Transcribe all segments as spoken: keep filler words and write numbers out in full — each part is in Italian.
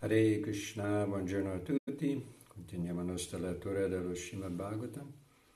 Hare Krishna, buongiorno a tutti. Continuiamo la nostra lettura dello Srimad Bhagavatam.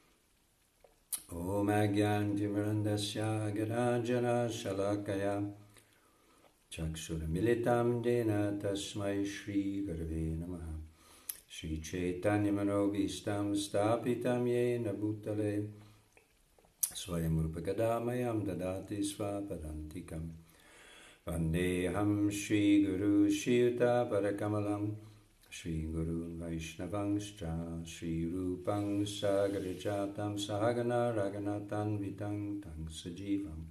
Om Agyantimirandasya Girajana Shalakaya Chakshura Militam Dena Tasmai Shri Gurave Namaha Shri Chaitanya Manobhistam Stapitam Yena Bhutale Swayam Rupagadhamayam Dadati Svapadantikam Vandeham Shri Guru Shirta Parakamalam Shri Guru Vaishnavangscha Shri Rupang Sagarijatam Sahagana Raganatan Vitang Tang Sajivam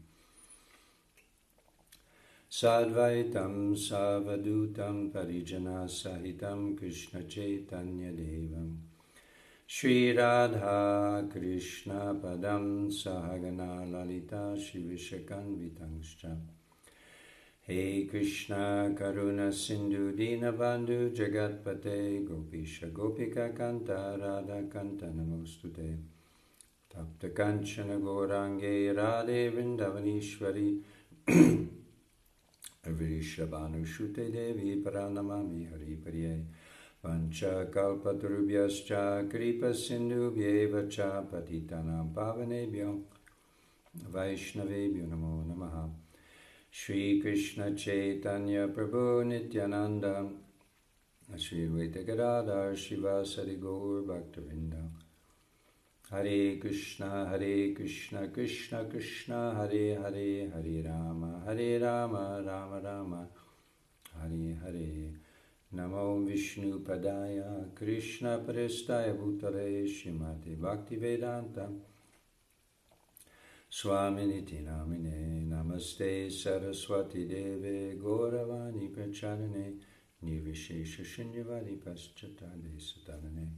Sadvaitam Savadutam Parijana Sahitam Krishna Chaitanya Devam Shri Radha Krishna Padam Sahagana Lalita Shri Vishakan Vitangscha Hey Krishna Karuna Sindhu Dinabandhu Jagatpate Gopisha Gopika Kanta Radha Kanta Namostute Tapta Kanchana Gorange Radhe Vrindavanishwari Virishabhanu Shute Devi Paranamami Haripriye Pancha Kalpatarubhyascha Kripa Sindhu Vyevacha Patitanam Pavanebhyo Vaishnavebhyo Namo Namaha Shri Krishna Chaitanya Prabhu Nityananda Shri Advaita Gadadhar Shivasari Gaur Bhaktavinda Hare Krishna Hare Krishna Krishna Krishna Hare Hare Hare Rama Hare Rama Rama Rama Hare Hare Namo Vishnu Padaya Krishna Prestaya Bhutale Shrimate Bhaktivedanta Swaminiti Namine Namaste Saraswati Deve Gauravani Pracharane Nirvishesha Shunyavadi Paschatade Satarane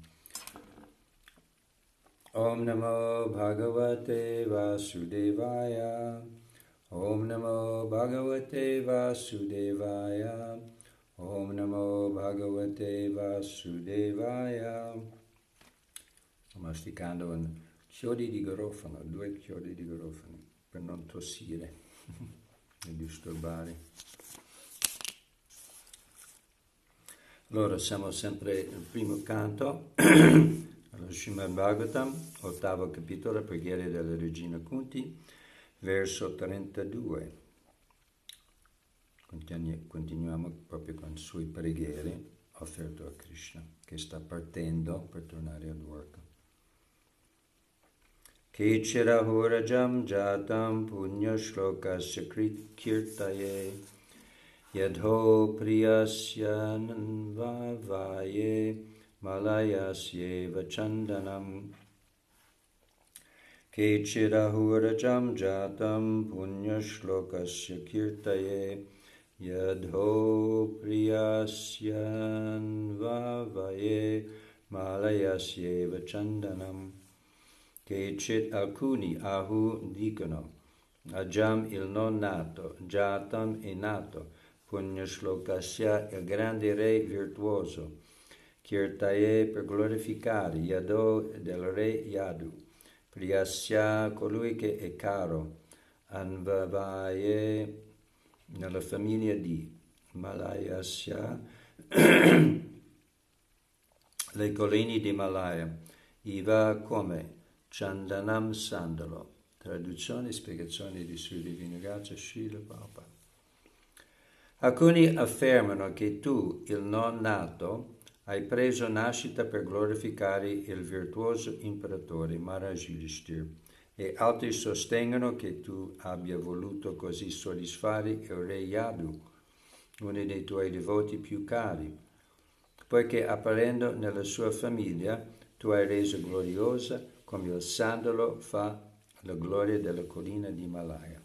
Om Namo Bhagavate Vasudevaya Om Namo Bhagavate Vasudevaya Om Namo Bhagavate Vasudevaya. Sto masticando un chiodi di garofano, due chiodi di garofano, per non tossire e disturbare. Allora, siamo sempre nel primo canto, allo Srimad Bhagavatam, ottavo capitolo, preghiere della Regina Kunti, verso trentadue. Continu- continuiamo proprio con le sue preghiere offerte a Krishna, che sta partendo per tornare a Dwarka. Kechirahurajam jatam punya shlokasya kirtaye yadho priyasya nanvavaye malayasye vachandanam Kechirahurajam jatam punya shlokasya kirtaye yadho priyasya nanvavaye malayasye vachandanam Che alcuni ahu dicono, Ajam il non nato, Jatam è nato, Punyashlokasya il grande re virtuoso, Kirtaye per glorificare, Yado del re Yadu, Priyasya colui che è caro, Anvavaye nella famiglia di Malayasya, le colline di Malaya, Iva come Chandanam Sandalo. Traduzione e spiegazione di Sri Divina Grazia Srila Prabhupada. Alcuni affermano che tu, il non nato, hai preso nascita per glorificare il virtuoso imperatore Maharaj Yudhishthira e altri sostengono che tu abbia voluto così soddisfare il re Yadu, uno dei tuoi devoti più cari, poiché apparendo nella sua famiglia tu hai reso gloriosa come il sandalo fa la gloria della collina di Malaya.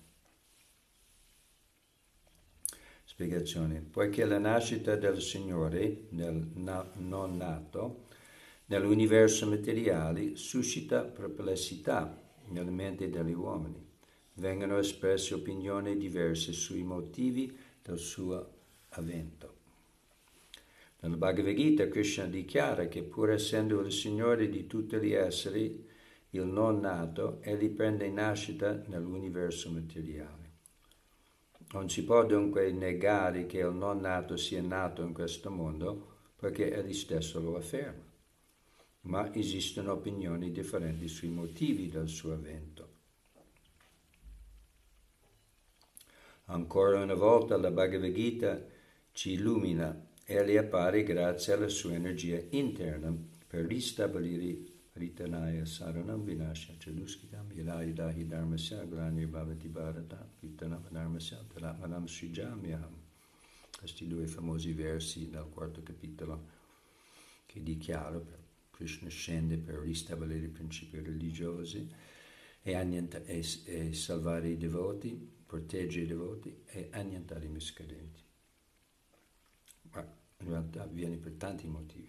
Spiegazione. Poiché la nascita del Signore, del na- non nato, nell'universo materiale suscita perplessità nelle menti degli uomini. Vengono espresse opinioni diverse sui motivi del suo avvento. Nella Bhagavad Gita Krishna dichiara che pur essendo il Signore di tutti gli esseri, il non nato, egli prende nascita nell'universo materiale. Non si può dunque negare che il non nato sia nato in questo mondo, perché egli stesso lo afferma. Ma esistono opinioni differenti sui motivi del suo avvento. Ancora una volta la Bhagavad Gita ci illumina. Egli appare grazie alla sua energia interna per ristabilire Ritanaya Saranam Vinasha Chaduskidam Yadaidahi Dharmasya Granir Bhavati Bharata Ritanam Dharmasya Taratmanam Srijamyaham. Questi due famosi versi dal quarto capitolo che dichiaro che Krishna scende per ristabilire i principi religiosi e, e, e salvare i devoti, proteggere i devoti e annientare i miscredenti. Ma in realtà avviene per tanti motivi.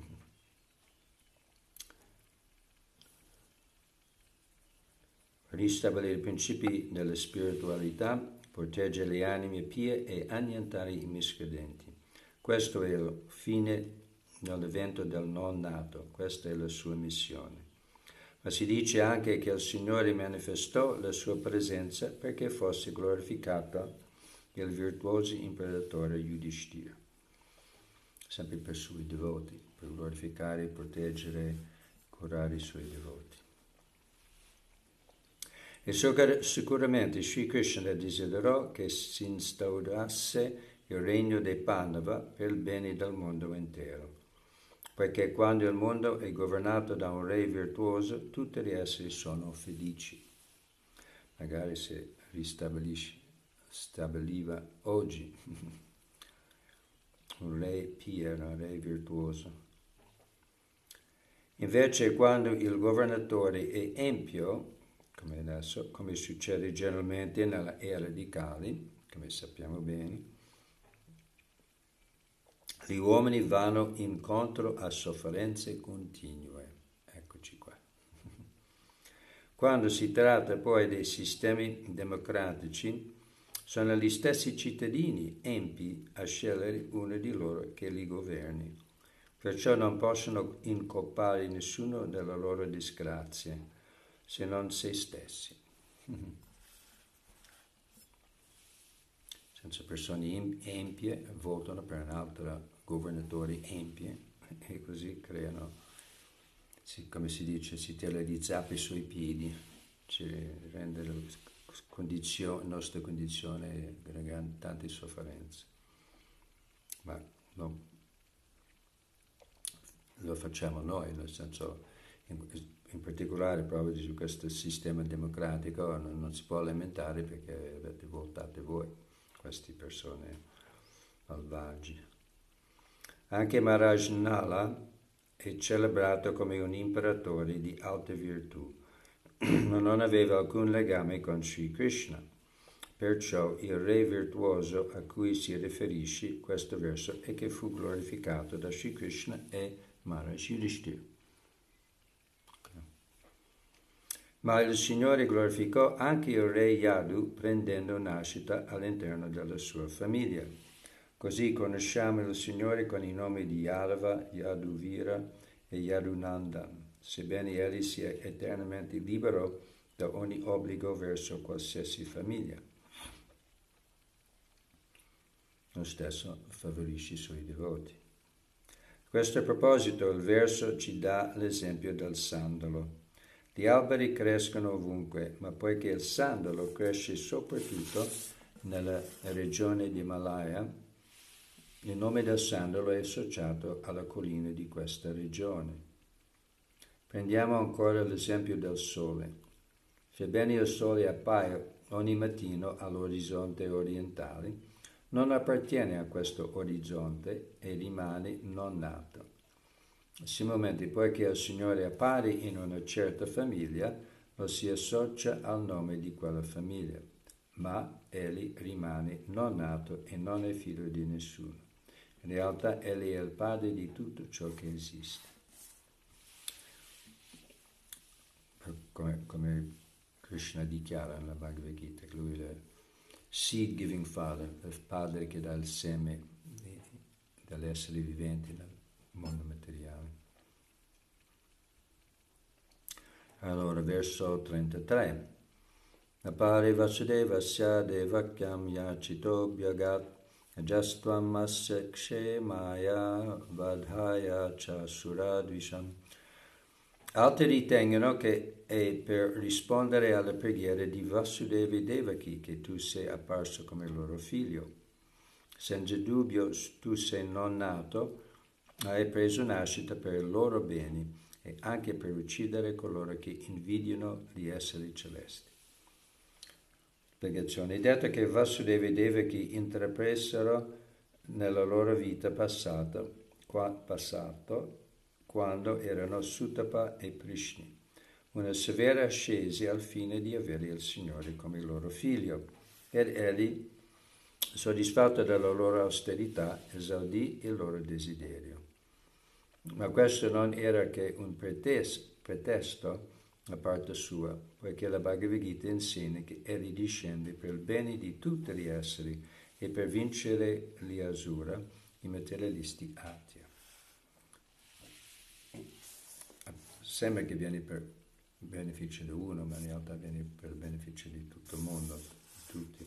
Ristabilire i principi della spiritualità, proteggere le anime pie e annientare i miscredenti. Questo è il fine dell'evento del non nato, questa è la sua missione. Ma si dice anche che il Signore manifestò la sua presenza perché fosse glorificato il virtuoso imperatore Yudhishthira, sempre per i suoi devoti, per glorificare, proteggere, curare i suoi devoti. E sicuramente Sri Krishna desiderò che si instaurasse il regno dei Pandava per il bene del mondo intero, perché quando il mondo è governato da un re virtuoso, tutti gli esseri sono felici. Magari se ristabiliva oggi un re pio, un re virtuoso. Invece quando il governatore è empio, come adesso, come succede generalmente nella era di Kali, come sappiamo bene, gli uomini vanno incontro a sofferenze continue. Eccoci qua. Quando si tratta poi dei sistemi democratici, sono gli stessi cittadini empi a scegliere uno di loro che li governi. Perciò non possono incolpare nessuno delle loro disgrazie, se non se stessi. Senza persone empie votano per un altro governatore empie e così creano, come si dice, si tira di zappi sui piedi, ci rende la condizione, nostra condizione tante sofferenze. Ma no, lo facciamo noi, nel senso, in, in particolare proprio su questo sistema democratico non, non si può lamentare perché avete votato voi, queste persone malvagie. Anche Maharaj Nala è celebrato come un imperatore di alta virtù, ma non aveva alcun legame con Sri Krishna. Perciò il re virtuoso a cui si riferisce questo verso è che fu glorificato da Sri Krishna e Maharaj Yudhishthira. Okay. Ma il Signore glorificò anche il re Yadu prendendo nascita all'interno della sua famiglia. Così conosciamo il Signore con i nomi di Yadava, Yaduvira e Yadunandan, sebbene egli sia eternamente libero da ogni obbligo verso qualsiasi famiglia. Lo stesso favorisce i suoi devoti. A questo proposito il verso ci dà l'esempio del sandalo. Gli alberi crescono ovunque, ma poiché il sandalo cresce soprattutto nella regione di Himalaya, il nome del sandalo è associato alla collina di questa regione. Prendiamo ancora l'esempio del sole. Sebbene il sole appaia ogni mattino all'orizzonte orientale, non appartiene a questo orizzonte e rimane non nato. Similmente, poiché il Signore appare in una certa famiglia, lo si associa al nome di quella famiglia, ma egli rimane non nato e non è figlio di nessuno. In realtà egli è il padre di tutto ciò che esiste. Come, come Krishna dichiara nella Bhagavad Gita, che lui è il seed giving father, il padre che dà il seme degli esseri viventi nel mondo materiale. Allora, verso trentatré. Apare Vasudevasya Devakyam Yachito Bhyagat Ajastvam Asya Kshemaya Vadhaya Chasuradvisham. Altri ritengono che è per rispondere alle preghiere di Vasudeva e Devaki che tu sei apparso come loro figlio. Senza dubbio tu sei non nato, ma hai preso nascita per i loro beni e anche per uccidere coloro che invidiano gli esseri celesti. Spiegazione. È detto che Vasudeva e Devaki intrapresero nella loro vita passata, qua, passato, quando erano Sutapa e Prishni, una severa ascesi al fine di avere il Signore come loro figlio, ed egli, soddisfatto della loro austerità, esaudì il loro desiderio. Ma questo non era che un pretesto, pretesto da parte sua, poiché la Bhagavad Gita insegna che egli discende per il bene di tutti gli esseri e per vincere gli asura, i materialisti atya. Sembra che viene per beneficio di uno, ma in realtà viene per beneficio di tutto il mondo, di tutti.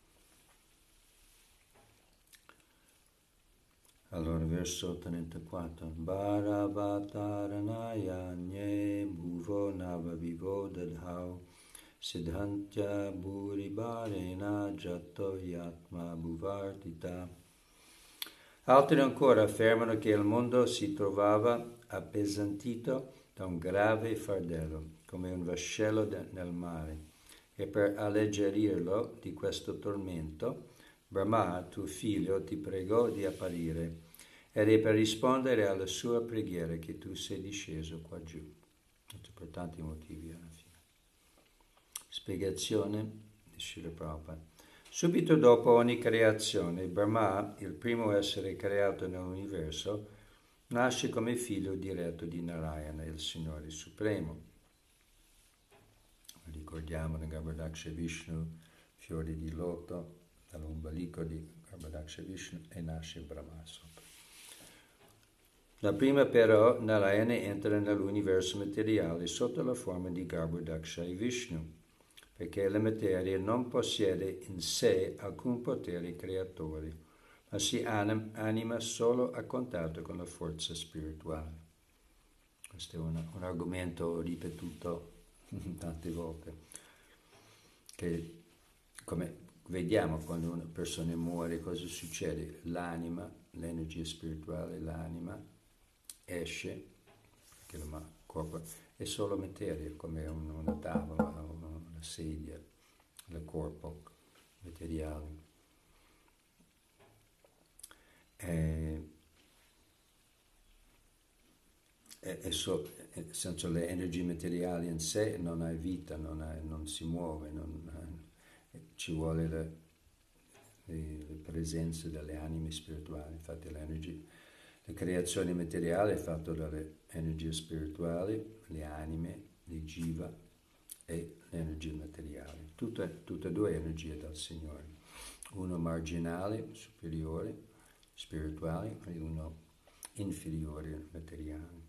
Allora, verso trentaquattro. Bharavataranaaya nye bhuvo navavivo dadhau siddhantya bhuribharena jatto yatma bhuvartita. Altri ancora affermano che il mondo si trovava appesantito da un grave fardello, come un vascello de- nel mare, e per alleggerirlo di questo tormento, Brahma, tuo figlio, ti pregò di apparire, ed è per rispondere alla sua preghiera che tu sei disceso qua giù. Per tanti motivi alla fine. Spiegazione di Srila Prabhupada. Subito dopo ogni creazione, Brahma, il primo essere creato nell'universo, nasce come figlio diretto di Narayana, il Signore Supremo. Ricordiamo nel Garbhodaksha Vishnu, fiori di loto, dall'ombelico di Garbhodaksha Vishnu, e nasce Brahma sopra. La prima però, Narayana entra nell'universo materiale sotto la forma di Garbhodaksha Vishnu, perché la materia non possiede in sé alcun potere creatore, ma si anima solo a contatto con la forza spirituale. Questo è un, un argomento ripetuto tante volte, che come vediamo quando una persona muore, cosa succede? L'anima, l'energia spirituale, l'anima esce, perché il corpo è solo materia, come un, una tavola, una, una sedia, il corpo materiale. E, e, e so, senza le energie materiali in sé non hai vita, non, hai, non si muove, non, ci vuole la, le, le presenze delle anime spirituali. Infatti l'energia, la creazione materiale è fatta dalle energie spirituali, le anime, le jiva e l'energia materiale. Tutte, tutte e due energie dal Signore. Uno marginale, superiore, spirituale, e uno inferiore, materiale.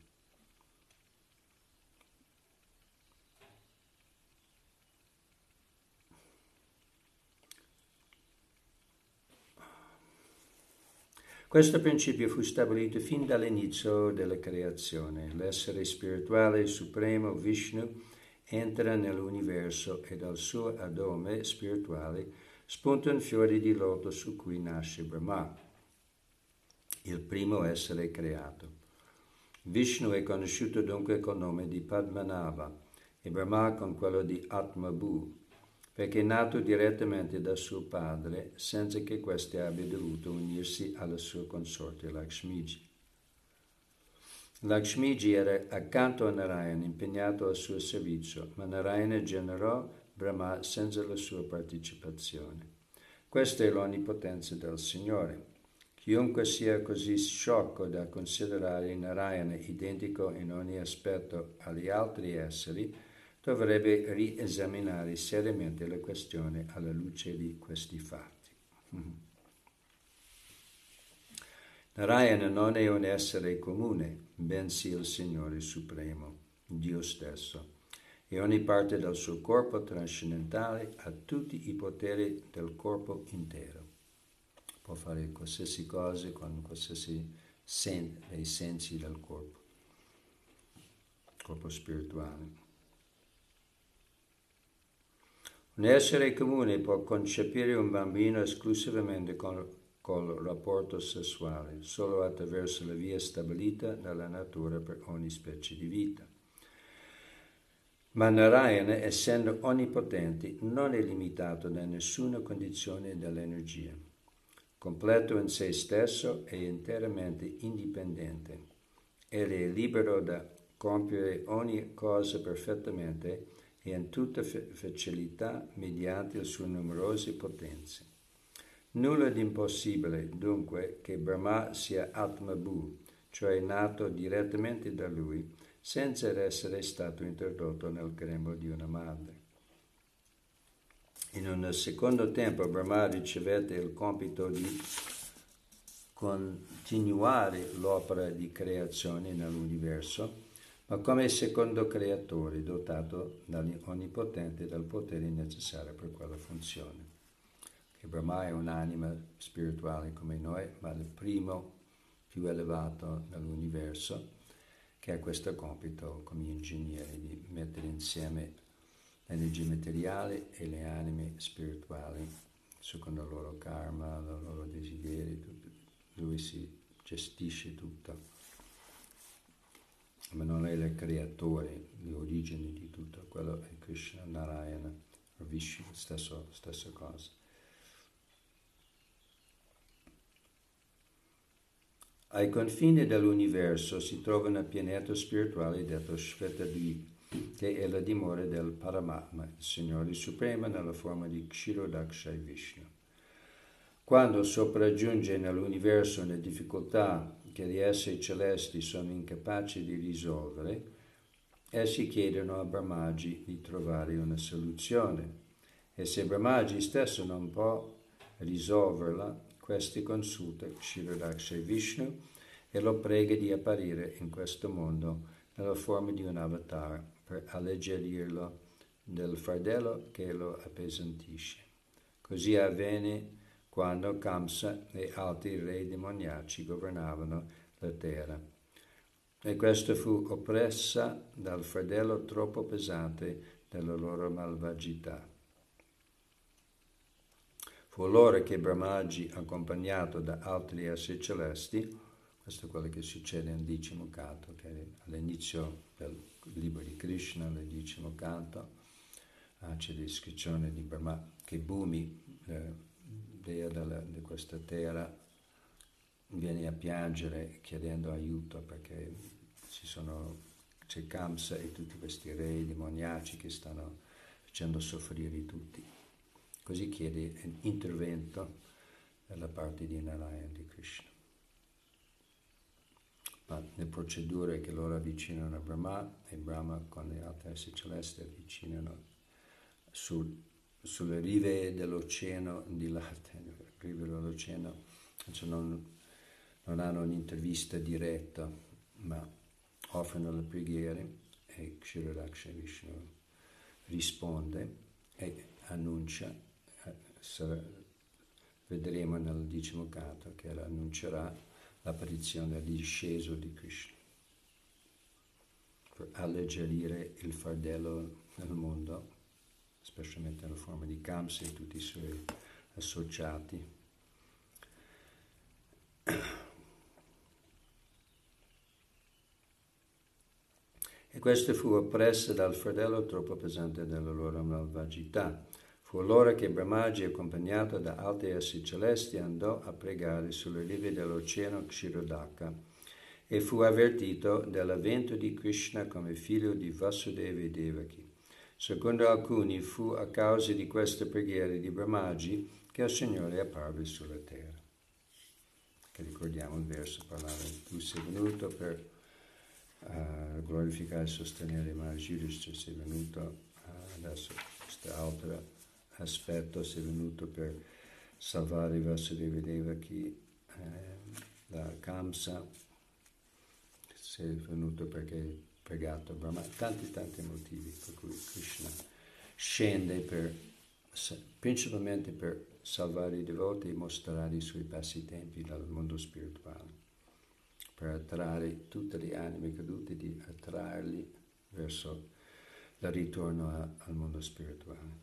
Questo principio fu stabilito fin dall'inizio della creazione. L'essere spirituale supremo Vishnu entra nell'universo e dal suo adome spirituale spuntano fiori di loto su cui nasce Brahma, il primo essere creato. Vishnu è conosciuto dunque col nome di Padmanabha e Brahma con quello di Atmabhu, perché è nato direttamente da suo padre senza che questi abbia dovuto unirsi alla sua consorte Lakshmiji. Lakshmiji era accanto a Narayana, impegnato al suo servizio, ma Narayana generò Brahma senza la sua partecipazione. Questa è l'onnipotenza del Signore. Chiunque sia così sciocco da considerare Narayana identico in ogni aspetto agli altri esseri, dovrebbe riesaminare seriamente la questione alla luce di questi fatti. Narayana non è un essere comune, bensì il Signore Supremo, Dio stesso. e ogni parte del suo corpo trascendentale ha tutti i poteri del corpo intero. Può fare qualsiasi cosa con qualsiasi sen- dei sensi del corpo, corpo spirituale. Un essere comune può concepire un bambino esclusivamente con, col rapporto sessuale, solo attraverso la via stabilita dalla natura per ogni specie di vita. Ma Narayana, essendo onnipotente, non è limitato da nessuna condizione dell'energia. Completo in se stesso e interamente indipendente. Egli è libero da compiere ogni cosa perfettamente e in tutta facilità mediante le sue numerose potenze. Nulla di impossibile, dunque, che Brahma sia Atmabhu, cioè nato direttamente da lui, senza essere stato introdotto nel grembo di una madre. In un secondo tempo Brahma ricevette il compito di continuare l'opera di creazione nell'universo, ma come secondo creatore dotato dall'Onnipotente dal potere necessario per quella funzione. Che Brahma è un'anima spirituale come noi, ma il primo più elevato nell'universo, che ha questo compito come ingegnere di mettere insieme l'energia materiale e le anime spirituali secondo il loro karma, i loro desideri. Lui si gestisce tutto, ma non è il creatore, l'origine di tutto, quello è Krishna, Narayana, o Vishnu, stesso, stessa cosa. Ai confini dell'universo si trova una pianeta spirituale detta Shvetadvipa, che è la dimora del Paramatma, il Signore Supremo nella forma di Kshirodaksha Vishnu. Quando sopraggiunge nell'universo una difficoltà che gli esseri celesti sono incapaci di risolvere, essi chiedono a Brahmaji di trovare una soluzione. E se Brahmaji stesso non può risolverla, questi consulta Kshirodaksha Vishnu e lo prega di apparire in questo mondo nella forma di un avatar per alleggerirlo del fardello che lo appesantisce. Così avvenne quando Kamsa e altri re demoniaci governavano la terra. E questa fu oppressa dal fardello troppo pesante della loro malvagità. Fu allora che Brahmaji, accompagnato da altri esseri celesti, questo è quello che succede nel decimo canto, che è all'inizio del libro di Krishna, nel decimo canto, ah, c'è la descrizione di Brahma, che Bhumi, eh, dea della, di questa terra, viene a piangere chiedendo aiuto perché ci sono, c'è Kamsa e tutti questi re demoniaci che stanno facendo soffrire tutti. Così chiede un intervento dalla parte di Narayana, di Krishna. Ma le procedure che loro avvicinano a Brahma e Brahma con le altre esseri celesti avvicinano sul, sulle rive dell'oceano di latte, rive dell'oceano, cioè non, non hanno un'intervista diretta, ma offrono le preghiere e Kshirodaksha Vishnu risponde e annuncia, sarà, vedremo nel decimo canto che annuncerà l'apparizione del disceso di Krishna per alleggerire il fardello nel mondo, specialmente nella forma di Kamsa e tutti i suoi associati. E questa fu oppressa dal fardello troppo pesante della loro malvagità. Fu allora che Brahmaji, accompagnato da altri esseri celesti, andò a pregare sulle rive dell'oceano Kshirodaka e fu avvertito dell'avvento di Krishna come figlio di Vasudeva e Devaki. Secondo alcuni fu a causa di queste preghiere di Brahmaji che il Signore apparve sulla terra. Che ricordiamo il verso parlare, tu sei venuto per uh, glorificare e sostenere Maharaj Yudhishthira, sei venuto uh, adesso questo altro aspetto, sei venuto per salvare Vasudeva e Devaki eh, da Kamsa, sei venuto perché pregato Brahma, tanti tanti motivi per cui Krishna scende per, principalmente per salvare i devoti e mostrare i suoi passatempi dal mondo spirituale, per attrarre tutte le anime cadute, di attrarli verso il ritorno a, al mondo spirituale.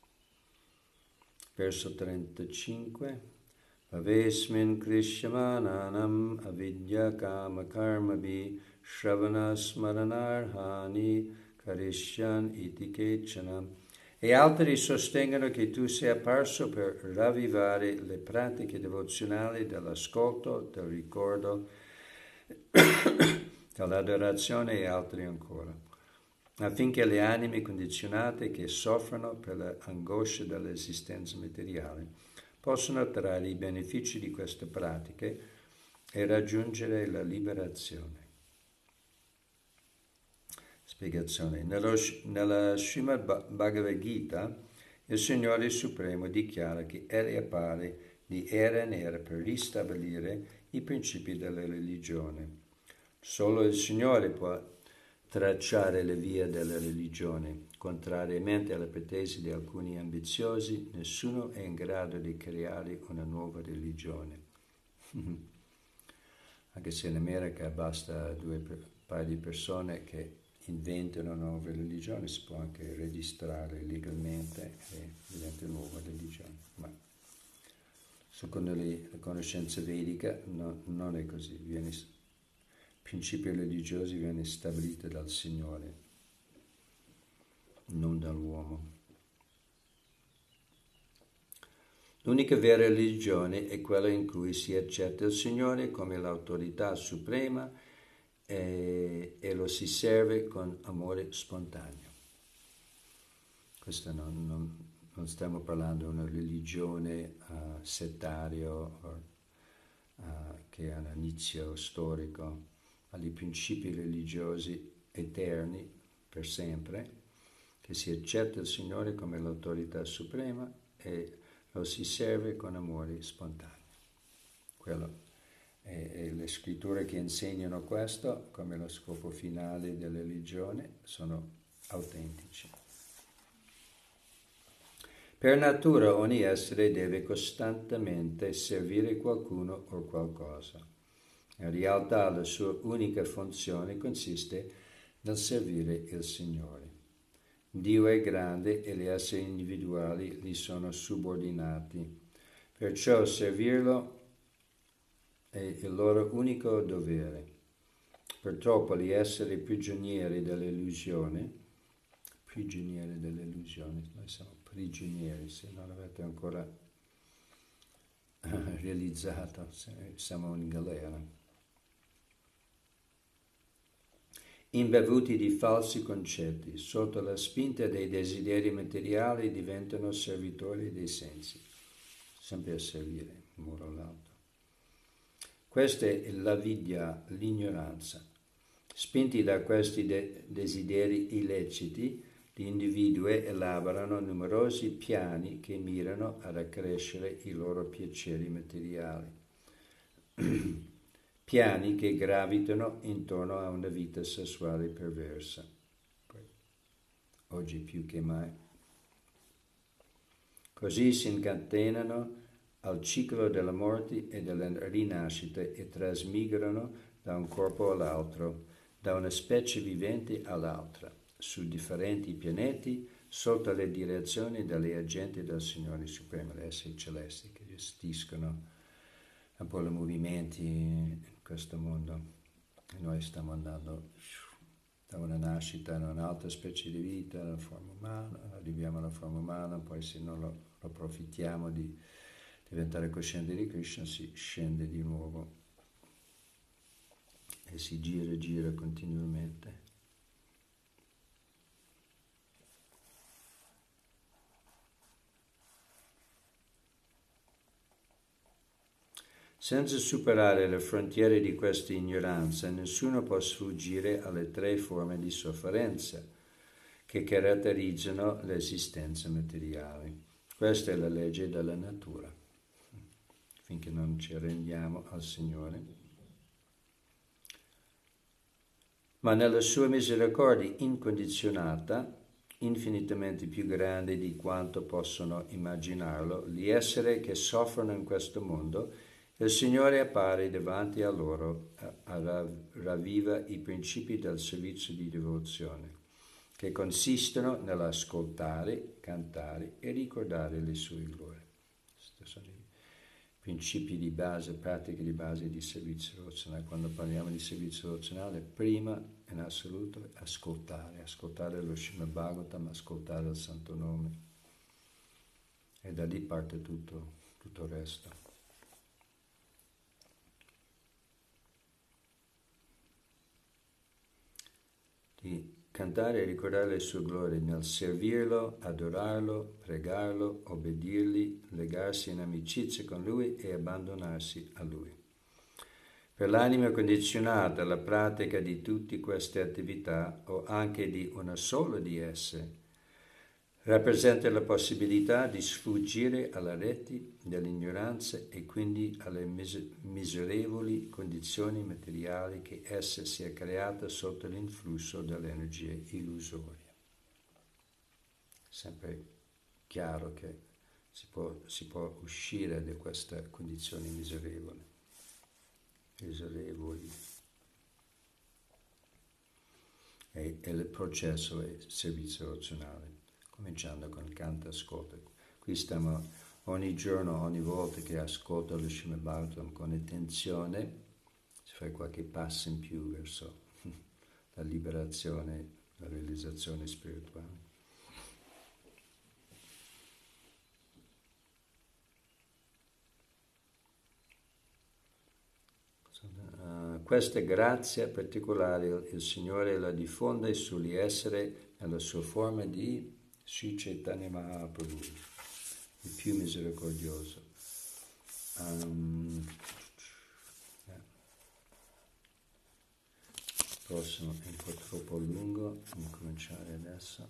Verso trentacinque. Avesmin krishyamananam avidya kama karmabi shravana smaranarhani karishyan iti kechana. E altri sostengono che tu sei apparso per ravvivare le pratiche devozionali dell'ascolto, del ricordo, dell'adorazione e altri ancora, affinché le anime condizionate che soffrono per l'angoscia dell'esistenza materiale possono trarre i benefici di queste pratiche e raggiungere la liberazione. Spiegazione. Nello, nella Srimad Bhagavad Gita, il Signore Supremo dichiara che Egli appare di era in era per ristabilire i principi della religione. Solo il Signore può tracciare le vie della religione. Contrariamente alle pretese di alcuni ambiziosi, nessuno è in grado di creare una nuova religione. Anche se in America basta due paio di persone che inventano una nuova religione, si può anche registrare legalmente e diventa una nuova religione. Ma secondo le, la conoscenza vedica no, non è così. Viene, i principi religiosi vengono stabiliti dal Signore, non dall'uomo. L'unica vera religione è quella in cui si accetta il Signore come l'autorità suprema e, e lo si serve con amore spontaneo. Questo non, non, non stiamo parlando di una religione uh, settaria uh, che ha un inizio storico, ma di principi religiosi eterni per sempre, che si accetta il Signore come l'autorità suprema e lo si serve con amore spontaneo. Quello è, è le scritture che insegnano questo come lo scopo finale della religione sono autentici. Per natura ogni essere deve costantemente servire qualcuno o qualcosa. In realtà la sua unica funzione consiste nel servire il Signore. Dio è grande e gli esseri individuali gli sono subordinati, perciò servirlo è il loro unico dovere. Purtroppo gli esseri prigionieri dell'illusione, prigionieri dell'illusione, noi siamo prigionieri, se non avete ancora realizzato, siamo in galera. Imbevuti di falsi concetti, sotto la spinta dei desideri materiali diventano servitori dei sensi, sempre a servire, in modo l'altro. Questa è l'avidya, l'ignoranza. Spinti da questi de- desideri illeciti, gli individui elaborano numerosi piani che mirano ad accrescere i loro piaceri materiali. Piani che gravitano intorno a una vita sessuale perversa, oggi più che mai. Così si incatenano al ciclo della morte e della rinascita e trasmigrano da un corpo all'altro, da una specie vivente all'altra, su differenti pianeti, sotto le direzioni degli agenti del Signore Supremo, gli esseri celesti che gestiscono un po' i movimenti in questo mondo. E noi stiamo andando da una nascita in un'altra specie di vita, la forma umana, arriviamo alla forma umana, poi se non lo, lo approfittiamo di diventare coscienti di Krishna, si scende di nuovo e si gira e gira continuamente. Senza superare le frontiere di questa ignoranza, nessuno può sfuggire alle tre forme di sofferenza che caratterizzano l'esistenza materiale. Questa è la legge della natura. Finché non ci arrendiamo al Signore, ma nella sua misericordia incondizionata, infinitamente più grande di quanto possono immaginarlo, gli esseri che soffrono in questo mondo, il Signore appare davanti a loro, ravviva i principi del servizio di devozione, che consistono nell'ascoltare, cantare e ricordare le sue glorie. Questi sono i principi di base, pratiche di base di servizio devozionale. Quando parliamo di servizio devozionale, prima in assoluto ascoltare, ascoltare lo Srimad Bhagavatam, ascoltare il Santo Nome, e da lì parte tutto, tutto il resto. Di cantare e ricordare le sue glorie nel servirlo, adorarlo, pregarlo, obbedirgli, legarsi in amicizia con lui e abbandonarsi a lui. Per l'anima condizionata, la pratica di tutte queste attività, o anche di una sola di esse, rappresenta la possibilità di sfuggire alla rete dell'ignoranza e quindi alle mis- miserevoli condizioni materiali che essa si è creata sotto l'influsso dell'energia illusoria. Sempre chiaro che si può, si può uscire da queste condizioni miserevoli. miserevoli. E, e il processo è servizio devozionale, cominciando con canto e ascolto. Qui stiamo ogni giorno, ogni volta che ascolto lo Srimad Bhagavatam con attenzione, si fa qualche passo in più verso la liberazione, la realizzazione spirituale. Uh, questa grazia particolare il Signore la diffonde sugli esseri nella sua forma di Sri Chaitanya Mahaprabhu, il più misericordioso. Um, yeah. Prossimo è un po' troppo lungo, devo cominciare adesso.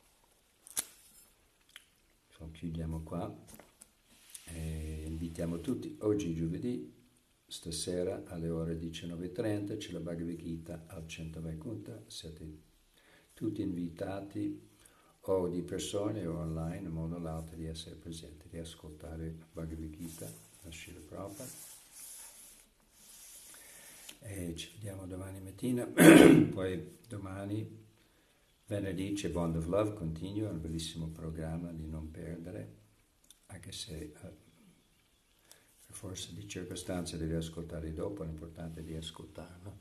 So, chiudiamo qua e invitiamo tutti, oggi giovedì, stasera alle ore diciannove e trenta c'è la Bhagavad Gita al Centro Vaikuntha, siete tutti invitati o di persone o online in modo lato di essere presenti, di ascoltare la Bhagavad Gita, la Srila Prabhupada. E ci vediamo domani mattina, poi domani, venerdì c'è Bond of Love, continua, un bellissimo programma di non perdere, anche se uh, per forza di circostanze devi ascoltare dopo, l'importante è di ascoltarlo.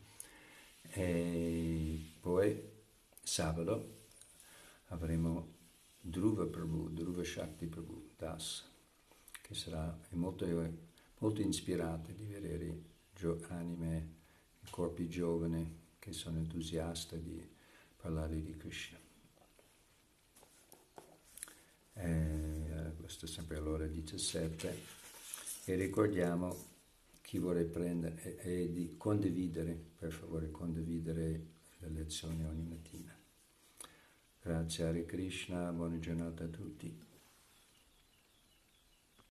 E poi sabato avremo Dhruva Prabhu, Dhruva Shakti Prabhu Das, che sarà molto, molto ispirato di vedere gio- anime, corpi giovani che sono entusiasti di parlare di Krishna. E, questo è sempre all'ora diciassette e ricordiamo chi vuole prendere e, e di condividere, per favore condividere le lezioni ogni mattina. Grazie Hare Krishna, buona giornata a tutti.